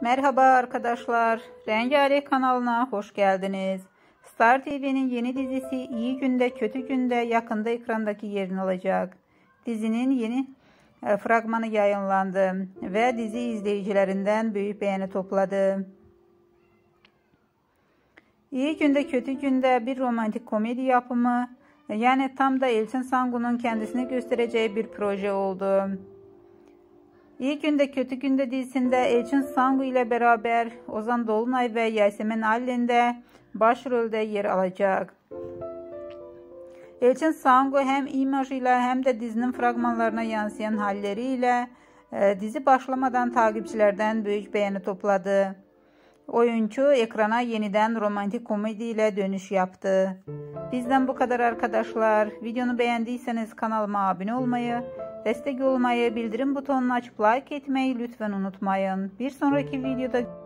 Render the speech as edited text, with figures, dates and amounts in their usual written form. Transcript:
Merhaba arkadaşlar, Rengarenk kanalına hoş geldiniz. Star TV'nin yeni dizisi İyi Günde Kötü Günde yakında ekrandaki yerini alacak. Dizinin yeni fragmanı yayınlandı ve dizi izleyicilerinden büyük beğeni topladı. İyi Günde Kötü Günde bir romantik komedi yapımı, yani tam da Elçin Sangu'nun kendisini göstereceği bir proje oldu. İyi Günde Kötü Günde dizisinde Elçin Sangu ile beraber Ozan Dolunay ve Yasemin Allen de başrolde yer alacak. Elçin Sangu hem imajıyla hem de dizinin fragmanlarına yansıyan halleriyle dizi başlamadan takipçilerden büyük beğeni topladı. Oyuncu ekrana yeniden romantik komedi ile dönüş yaptı. Bizden bu kadar arkadaşlar. Videonu beğendiyseniz kanalıma abone olmayı, destek olmayı, bildirim butonunu açıp like etmeyi lütfen unutmayın. Bir sonraki videoda